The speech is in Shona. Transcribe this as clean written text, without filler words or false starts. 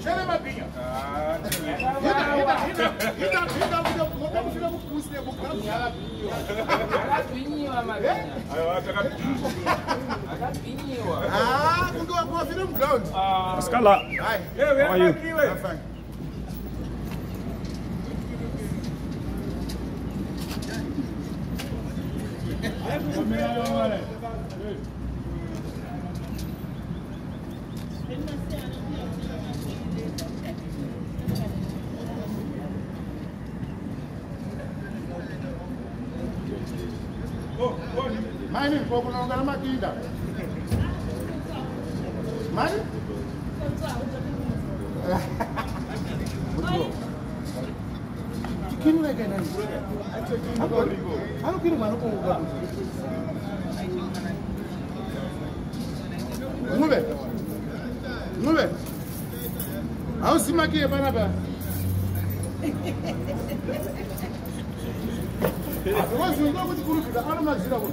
Sikhala, how are you? I'm fine. Mine is broken on the Makida. Mine? Chicken again. I don't get one. Move it. I'll see my kid. Once you go with the group, the animal is zero.